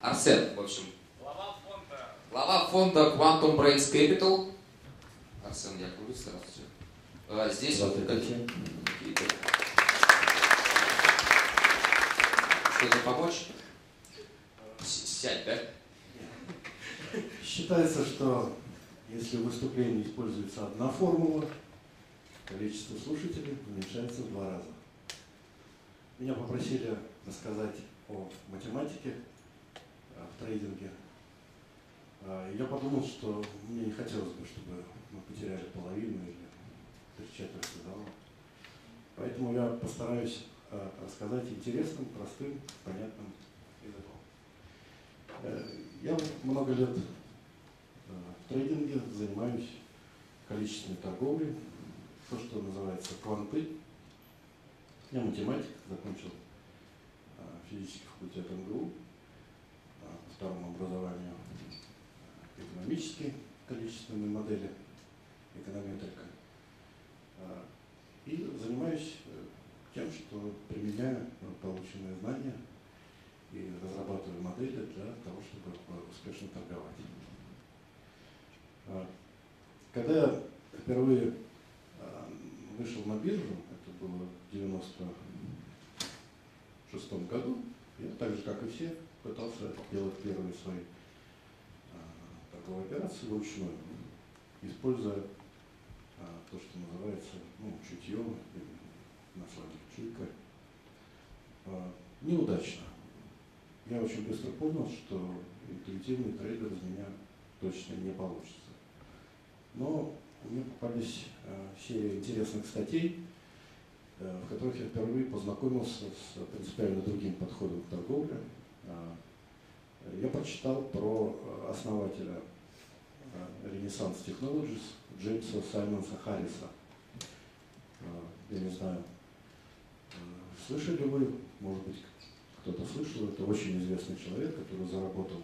Арсен, в общем. Глава фонда Quantum Brains Capital. Арсен Яковлевич, здравствуйте. Здесь здравствуйте. Что-то помочь? Сядь, да? Считается, что если в выступлении используется одна формула, количество слушателей уменьшается в 2 раза. Меня попросили рассказать о математике в трейдинге. Я подумал, что мне не хотелось бы, чтобы мы потеряли половину или 3/4 зала. Поэтому я постараюсь рассказать интересным, простым, понятным языком. Я много лет в трейдинге занимаюсь количественной торговлей, то, что называется кванты. Я математик, закончил физический факультет МГУ, по второму образованию экономические количественные модели, эконометрика. И занимаюсь тем, что применяю полученные знания и разрабатываю модели для того, чтобы успешно торговать. Когда я впервые вышел на биржу, это было в 1996 году, я так же, как и все, пытался делать первые свои торговые операции вручную, используя то, что называется чутье, на сленге чуйка. Неудачно. Я очень быстро понял, что интуитивный трейдер из меня точно не получится. Но мне попались серия интересных статей, в которых я впервые познакомился с принципиально другим подходом к торговле. Я прочитал про основателя Renaissance Technologies Джеймса Саймонса Харриса. Я не знаю, слышали вы, может быть, кто-то слышал, это очень известный человек, который заработал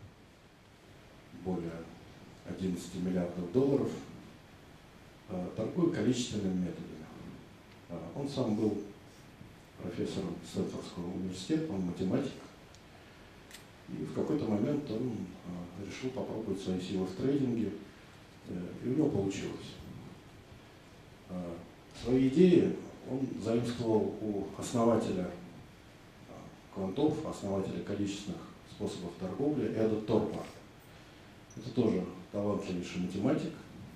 более 11 миллиардов долларов, торгуя количественными методами. Он сам был профессором Стэнфордского университета, он математик. И в какой-то момент он решил попробовать свои силы в трейдинге, и у него получилось. Свои идеи он заимствовал у основателя квантов, основателя количественных способов торговли Эда Торпа. Это тоже талантливейший математик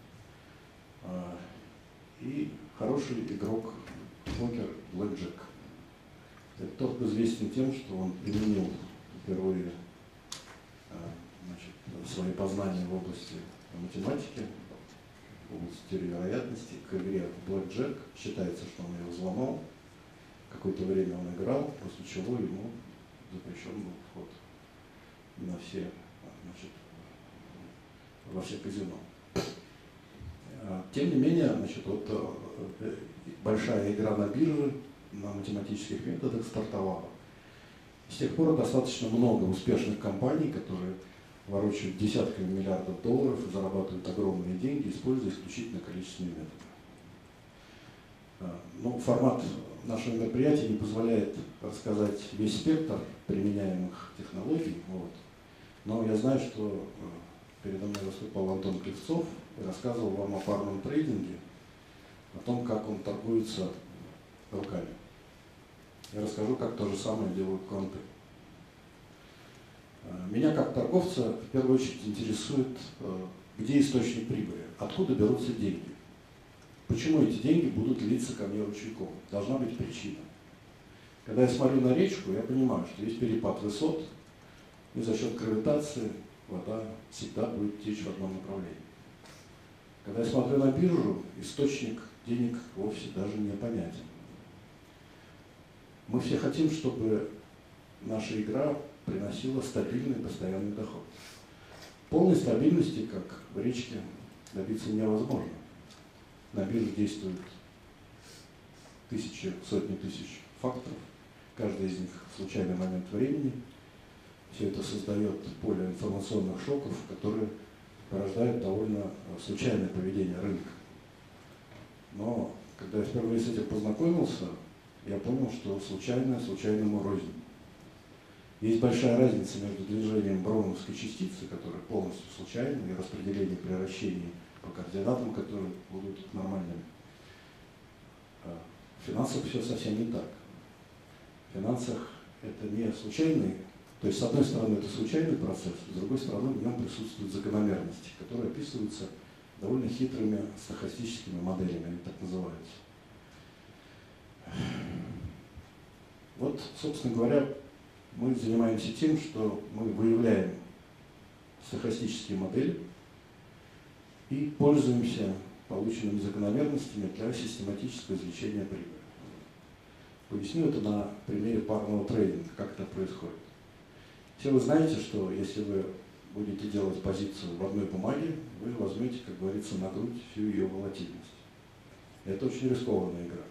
и хороший игрок покер блэкджек. Эд Торп известен тем, что он применил впервые свои познания в области математики, в области теории вероятности, к игре блэкджек. Считается, что он ее взломал. Какое-то время он играл, после чего ему запрещен был вход на все, во все казино. Тем не менее, большая игра на бирже, на математических методах стартовала. С тех пор достаточно много успешных компаний, которые ворочают десятками миллиардов долларов и зарабатывают огромные деньги, используя исключительно количественные методы. Формат нашего мероприятия не позволяет рассказать весь спектр применяемых технологий. Но я знаю, что передо мной выступал Антон Клевцов и рассказывал вам о парном трейдинге, о том, как он торгуется руками. Я расскажу, как то же самое делают кванты. Меня как торговца в первую очередь интересует, где источник прибыли, откуда берутся деньги. Почему эти деньги будут литься ко мне ручейком? Должна быть причина. Когда я смотрю на речку, я понимаю, что есть перепад высот, и за счет гравитации вода всегда будет течь в одном направлении. Когда я смотрю на биржу, источник денег вовсе даже не понятен. Мы все хотим, чтобы наша игра приносила стабильный, постоянный доход. Полной стабильности, как в речке, добиться невозможно. На бирже действуют тысячи, сотни тысяч факторов, каждый из них в случайный момент времени. Все это создает поле информационных шоков, которые порождают довольно случайное поведение рынка. Но когда я впервые с этим познакомился, я понял, что случайное случайному рознь. Есть большая разница между движением броуновской частицы, которая полностью случайна, и распределением превращений по координатам, которые будут нормальными. В финансах все совсем не так. В финансах это не случайный, то есть с одной стороны это случайный процесс, с другой стороны в нем присутствуют закономерности, которые описываются довольно хитрыми стохастическими моделями, они так называются. Вот, собственно говоря, мы занимаемся тем, что мы выявляем стохастические модели и пользуемся полученными закономерностями для систематического извлечения прибыли. Поясню это на примере парного трейдинга, как это происходит. Все вы знаете, что если вы будете делать позицию в одной бумаге, вы возьмете, как говорится, на грудь всю ее волатильность. Это очень рискованная игра.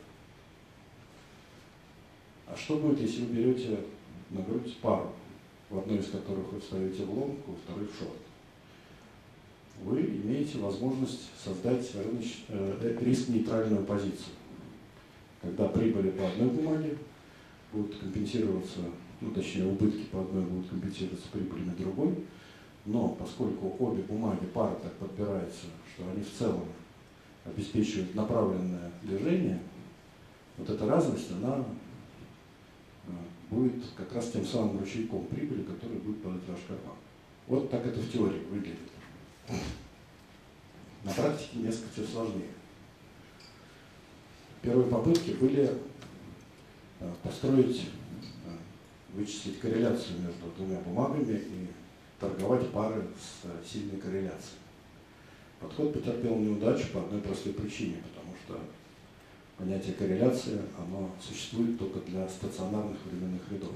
А что будет, если вы берете на грудь пару, в одной из которых вы вставите в лонг, во второй в шорт? Вы имеете возможность создать риск-нейтральную позицию, когда прибыли по одной бумаге будут компенсироваться, ну, точнее, убытки по одной будут компенсироваться прибылями другой, но поскольку обе бумаги, пара так подбирается, что они в целом обеспечивают направленное движение, вот эта разность, она будет как раз тем самым ручейком прибыли, который будет падать в ваш карман. Вот так это в теории выглядит. На практике несколько все сложнее. Первые попытки были построить, вычислить корреляцию между двумя бумагами и торговать пары с сильной корреляцией. Подход потерпел неудачу по одной простой причине, потому что понятие корреляции, оно существует только для стационарных временных рядов.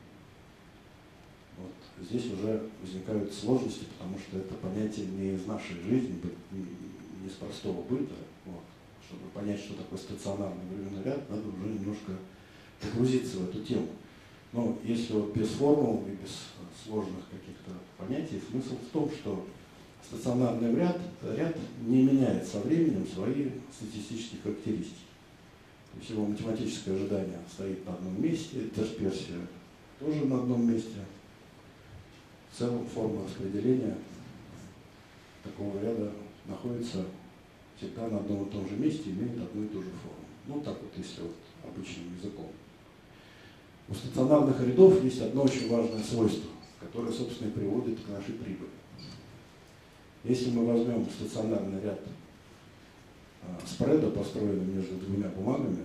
Вот здесь уже возникают сложности, потому что это понятие не из нашей жизни, не из простого быта. Вот. Чтобы понять, что такое стационарный временный ряд, надо уже немножко погрузиться в эту тему. Но если вот без формул и без сложных каких-то понятий, смысл в том, что стационарный ряд не меняет со временем свои статистические характеристики. То есть его математическое ожидание стоит на одном месте, дисперсия тоже на одном месте. В целом форма распределения такого ряда находится всегда на одном и том же месте, имеет одну и ту же форму. Ну так вот, если вот обычным языком. У стационарных рядов есть одно очень важное свойство, которое, собственно, и приводит к нашей прибыли. Если мы возьмем стационарный ряд спреда, построенный между двумя бумагами,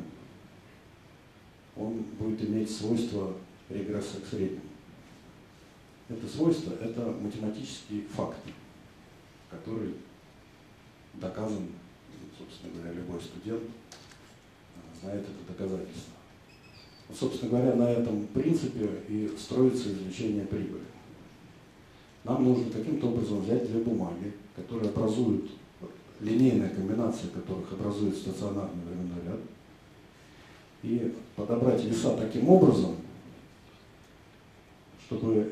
он будет иметь свойство регресса к среднему. Это свойство – это математический факт, который доказан, собственно говоря, любой студент знает это доказательство. Вот, собственно говоря, на этом принципе и строится извлечение прибыли. Нам нужно каким-то образом взять две бумаги, которые образуют, линейная комбинация которых образует стационарный временной ряд, и подобрать веса таким образом, чтобы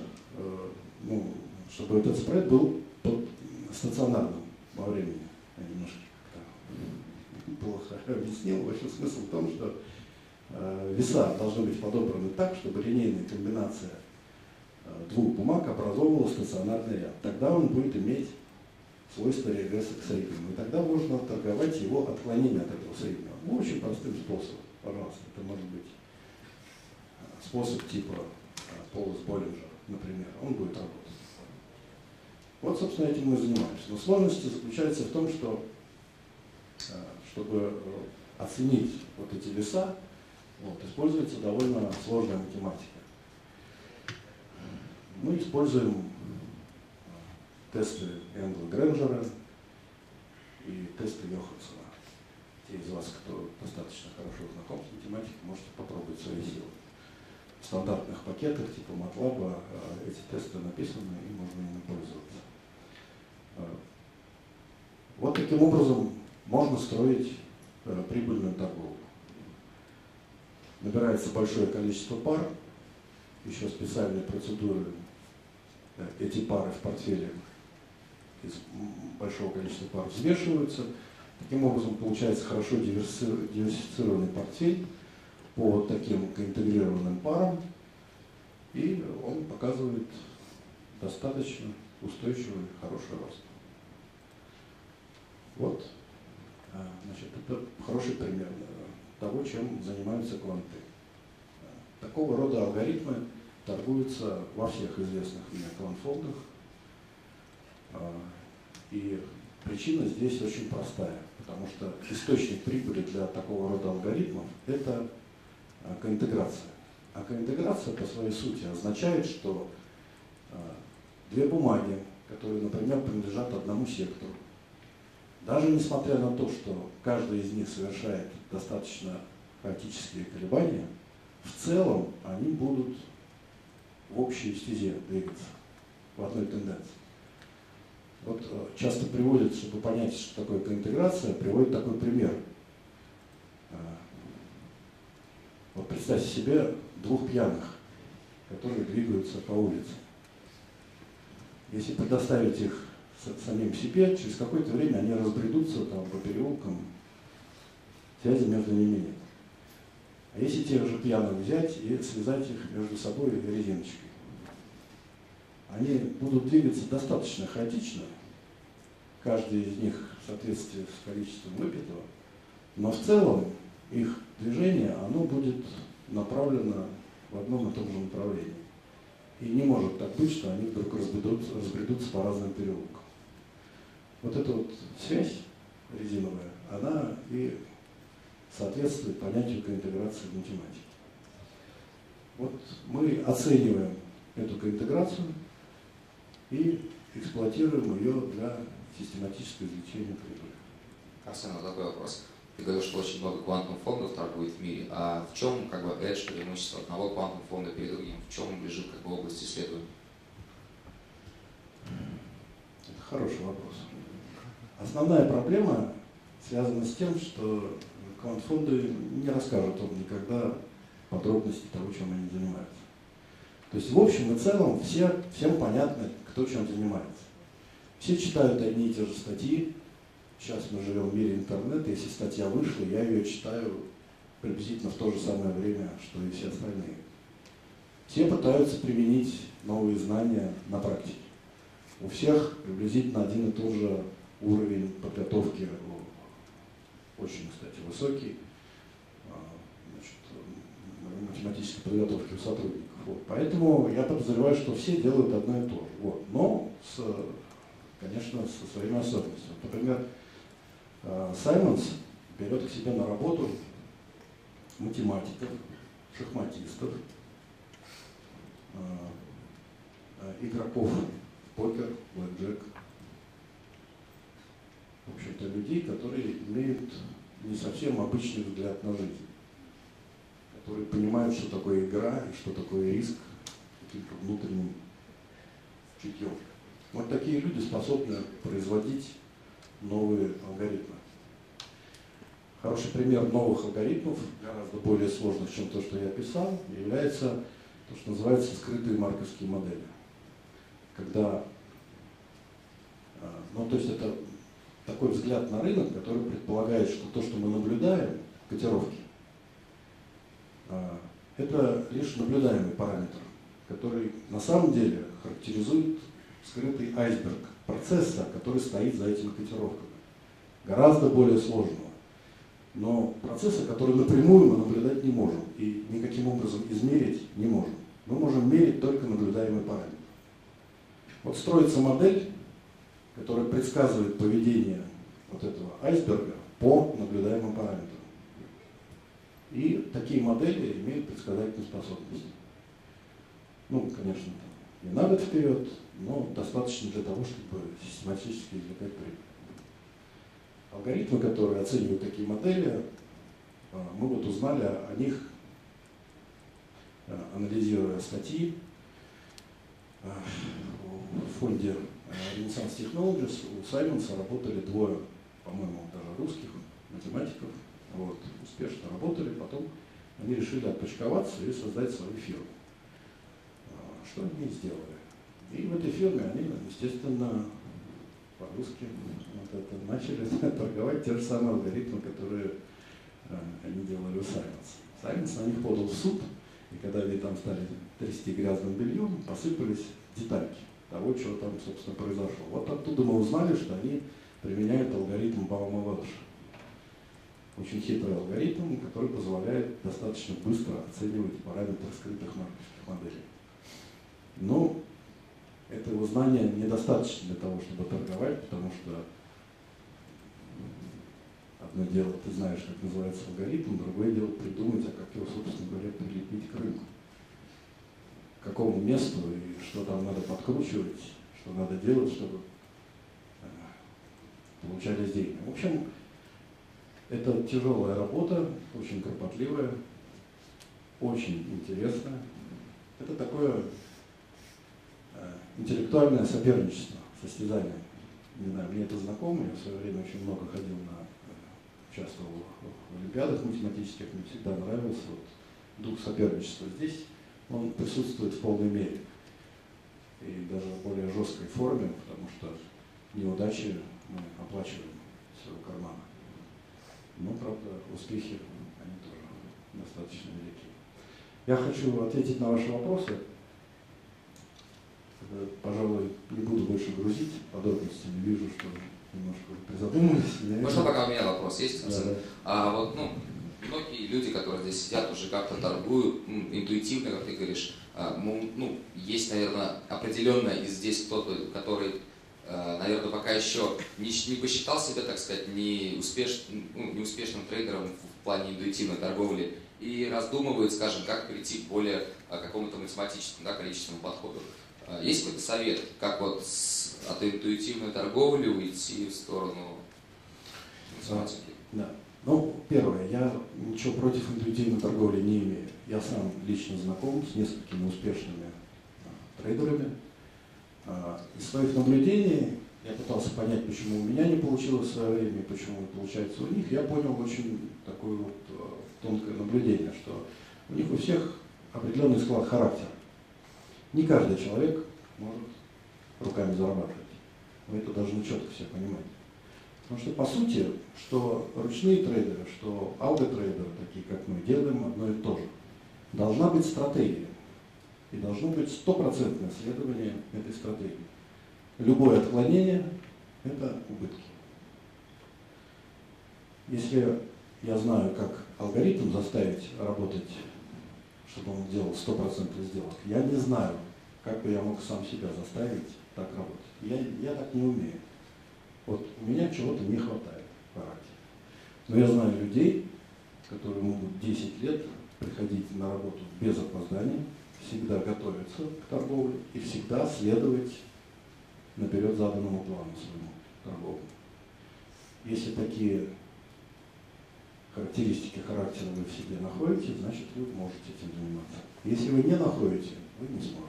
этот спред был стационарным во времени. Я немножко плохо объяснил. В общем, смысл в том, что веса должны быть подобраны так, чтобы линейная комбинация двух бумаг образовывала стационарный ряд. Тогда он будет иметь свойство регресса к среднему. И тогда можно торговать его отклонение от этого среднего. Ну, очень простым способом. Пожалуйста, это может быть способ типа Полос-Боллинджер, например. Он будет работать. Вот, собственно, этим мы занимаемся. Но сложность заключается в том, что чтобы оценить вот эти веса, используется довольно сложная математика. Мы используем тесты Энгла-Грэнджера и тесты Йохансона. Те из вас, кто достаточно хорошо знаком с математикой, можете попробовать свои силы. В стандартных пакетах типа MATLAB эти тесты написаны и можно ими пользоваться. Вот таким образом можно строить прибыльную торговлю. Набирается большое количество пар, еще специальные процедуры. Эти пары в портфеле из большого количества пар взвешиваются. Таким образом получается хорошо диверсифицированный портфель по вот таким интегрированным парам. И он показывает достаточно устойчивый, хороший рост. Вот, значит, это хороший пример того, чем занимаются кванты. Такого рода алгоритмы торгуются во всех известных мне квантфондах. И причина здесь очень простая, потому что источник прибыли для такого рода алгоритмов – это коинтеграция. А коинтеграция по своей сути означает, что две бумаги, которые, например, принадлежат одному сектору, даже несмотря на то, что каждый из них совершает достаточно хаотические колебания, в целом они будут в общей стезе двигаться, в одной тенденции. Вот часто приводят, чтобы понять, что такое коинтеграция, приводит такой пример. Вот представьте себе двух пьяных, которые двигаются по улице. Если предоставить их самим себе, через какое-то время они разбредутся там по переулкам, связи между ними нет. А если тех же пьяных взять и связать их между собой резиночкой, они будут двигаться достаточно хаотично, каждый из них в соответствии с количеством выпитого, но в целом их движение, оно будет направлено в одном и том же направлении. И не может так быть, что они вдруг разбредутся по разным переулкам. Вот эта вот связь резиновая, она и соответствует понятию коинтеграции в математике. Вот мы оцениваем эту коинтеграцию и эксплуатируем ее для систематического извлечения прибыли. Арсен, вот такой вопрос. Ты говорил, что очень много квантовых фондов торгует в мире. А в чем эдж, преимущество одного квантового фонда перед другим? В чем лежит область исследования? Это хороший вопрос. Основная проблема связана с тем, что квантфонды не расскажут вам никогда подробности того, чем они занимаются. То есть в общем и целом всем понятно, кто чем занимается. Все читают одни и те же статьи. Сейчас мы живем в мире интернета, если статья вышла, я ее читаю приблизительно в то же самое время, что и все остальные. Все пытаются применить новые знания на практике. У всех приблизительно один и тот же уровень подготовки, очень, кстати, высокий, математической подготовки у сотрудников. Вот. Поэтому я подозреваю, что все делают одно и то же. Вот. Но, конечно, со своими особенностями. Например, Саймонс берет к себе на работу математиков, шахматистов, игроков в покер, блэкджек. В общем-то, людей, которые имеют не совсем обычный взгляд на жизнь, которые понимают, что такое игра и что такое риск каким-то внутренним чутьем. Вот такие люди способны производить новые алгоритмы. Хороший пример новых алгоритмов, гораздо более сложных, чем то, что я описал, является то, что называется скрытые марковские модели. Когда, то есть это такой взгляд на рынок, который предполагает, что то, что мы наблюдаем, котировки, это лишь наблюдаемый параметр, который на самом деле характеризует скрытый айсберг процесса, который стоит за этими котировками. Гораздо более сложного. Но процесса, который напрямую мы наблюдать не можем и никаким образом измерить не можем. Мы можем мерить только наблюдаемый параметр. Вот строится модель, которая предсказывает поведение вот этого айсберга по наблюдаемым параметрам. И такие модели имеют предсказательную способность. Конечно, не на год вперед, но достаточно для того, чтобы систематически извлекать прибыль. Алгоритмы, которые оценивают такие модели, мы вот узнали о них, анализируя статьи в фонде Renaissance Technologies. У Саймонса работали двое, по-моему, даже русских математиков, успешно работали, потом они решили отпочковаться и создать свою фирму. Что они сделали? И в этой фирме они, естественно, по-русски начали торговать те же самые алгоритмы, которые они делали у Саймонса. Саймонс на них подал в суд И когда они там стали трясти грязным бельем, посыпались детальки того, что там, собственно, произошло. Вот оттуда мы узнали, что они применяют алгоритм Баума-Велша. Очень хитрый алгоритм, который позволяет достаточно быстро оценивать параметры скрытых маркерских моделей. Но этого знания недостаточно для того, чтобы торговать, потому что одно дело, ты знаешь, как называется алгоритм, другое дело придумать, а как его, собственно говоря, прилепить к рынку. К какому месту и что там надо подкручивать, что надо делать, чтобы получались деньги. В общем, это тяжелая работа, очень кропотливая, очень интересная. Это такое интеллектуальное соперничество, состязание. Не знаю, мне это знакомо, я в свое время очень много ходил участвовал в олимпиадах математических, мне всегда нравился дух соперничества. Здесь он присутствует в полной мере. И даже в более жесткой форме, потому что неудачи мы оплачиваем из своего кармана. Но, правда, успехи, они тоже достаточно велики. Я хочу ответить на ваши вопросы. Пожалуй, не буду больше грузить подробностями. Вижу, что немножко призадумались. Можно пока у меня вопрос есть? Да. Вот, многие люди, которые здесь сидят, уже как-то торгуют, интуитивно, как ты говоришь, есть, наверное, определенно и здесь кто-то, который, наверное, пока еще не посчитал себя, так сказать, неуспешным трейдером в плане интуитивной торговли и раздумывает, скажем, как перейти к более какому-то математическому, количественному подходу. Есть какой-то совет, как вот от интуитивной торговли уйти в сторону математики? Да. Первое, я ничего против интуитивной торговли не имею. Я сам лично знаком с несколькими успешными трейдерами. Из своих наблюдений я пытался понять, почему у меня не получилось в свое время, почему получается у них. Я понял очень такое тонкое наблюдение, что у них у всех определенный склад характера. Не каждый человек может руками зарабатывать. Вы это должны четко все понимать. Потому что, по сути, что ручные трейдеры, что алго-трейдеры, такие как мы, делаем одно и то же. Должна быть стратегия. И должно быть стопроцентное следование этой стратегии. Любое отклонение – это убытки. Если я знаю, как алгоритм заставить работать, чтобы он делал 100% сделок, я не знаю, как бы я мог сам себя заставить так работать. Я так не умею. Вот у меня чего-то не хватает в характере. Но я знаю людей, которые могут 10 лет приходить на работу без опозданий, всегда готовиться к торговле и всегда следовать наперед заданному плану своему торговому. Если такие характеристики характера вы в себе находите, значит вы можете этим заниматься. Если вы не находите, вы не сможете.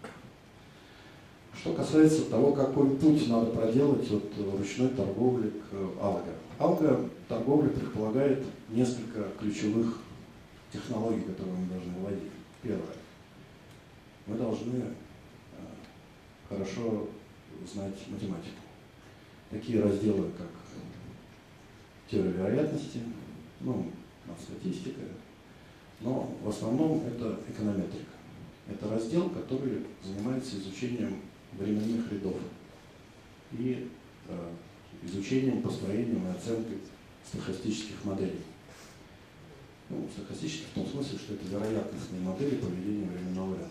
Что касается того, какой путь надо проделать от ручной торговли к алго. Алго-торговля предполагает несколько ключевых технологий, которые мы должны вводить. Первое. Мы должны хорошо знать математику. Такие разделы, как теория вероятности, статистика, но в основном это эконометрика. Это раздел, который занимается изучением временных рядов и изучением, построением и оценкой стохастических моделей. Стохастических в том смысле, что это вероятностные модели поведения временного ряда.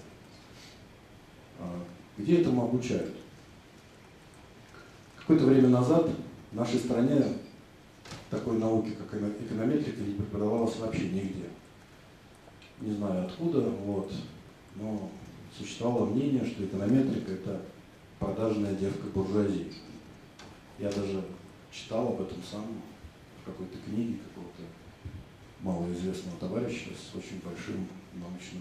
Где этому обучают? Какое-то время назад в нашей стране такой науки, как эконометрика, не преподавалась вообще нигде. Не знаю откуда, но существовало мнение, что эконометрика – это продажная девка буржуазии. Я даже читал об этом сам в какой-то книге какого-то малоизвестного товарища с очень большим научным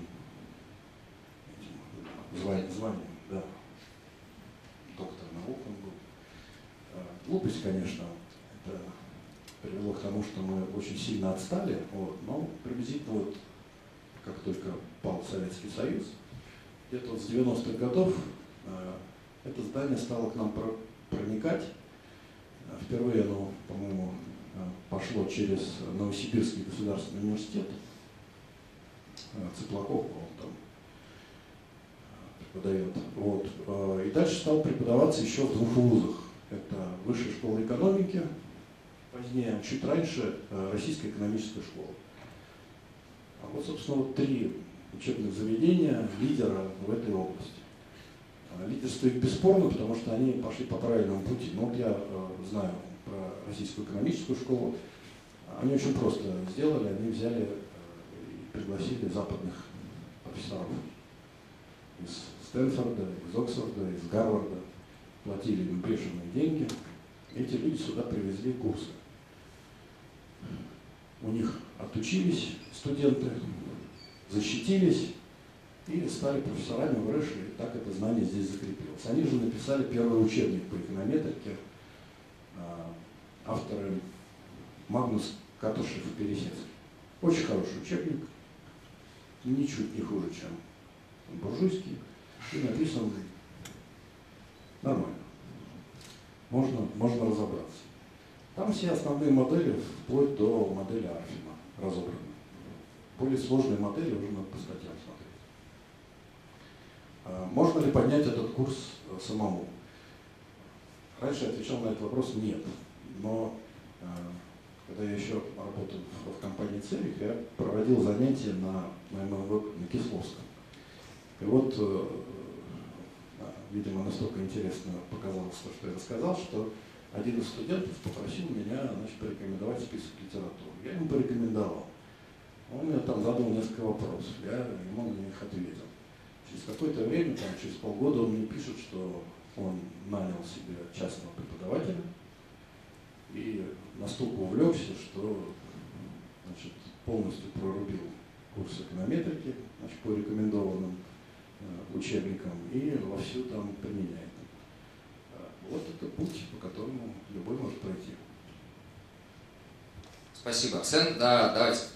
званием, да. Доктор наук он был. Глупость, конечно, это привело к тому, что мы очень сильно отстали, но приблизительно как только пал Советский Союз, где-то с 90-х годов это здание стало к нам проникать. Впервые оно, по-моему, пошло через Новосибирский государственный университет. Цыплаков, он там преподает. Вот. И дальше стал преподаваться еще в 2 вузах. Это Высшая школа экономики, позднее, чуть раньше Российская экономическая школа. А вот, собственно, вот 3 учебных заведения лидера в этой области. Лидерство их бесспорно, потому что они пошли по правильному пути. Но вот я знаю про Российскую экономическую школу. Они очень просто сделали, они взяли и пригласили западных профессоров из Стэнфорда, из Оксфорда, из Гарварда, платили им бешеные деньги. Эти люди сюда привезли курсы. У них отучились студенты, защитились и стали профессорами в РЭШ, и так это знание здесь закрепилось. Они же написали первый учебник по эконометрике, авторы Магнус, Катушев и Пересецкий. Очень хороший учебник, ничуть не хуже, чем буржуйский, и написан нормально. Можно разобраться. Там все основные модели, вплоть до модели Арфима, разобраны. Более сложные модели уже надо по статьям смотреть. Можно ли поднять этот курс самому? Раньше я отвечал на этот вопрос нет. Но когда я еще работал в компании Церих, я проводил занятия на МНВ на Кисловском. И вот, видимо, настолько интересно показалось то, что я рассказал, что один из студентов попросил меня, значит, порекомендовать список литературы. Я ему порекомендовал. Он мне там задал несколько вопросов, я ему на них ответил. Через какое-то время, там, через полгода он мне пишет, что он нанял себе частного преподавателя и настолько увлекся, что, значит, полностью прорубил курс эконометрики, значит, по рекомендованным учебникам и вовсю там применяет. Вот это путь, по которому любой может пройти. Спасибо, Арсен. Да, давайте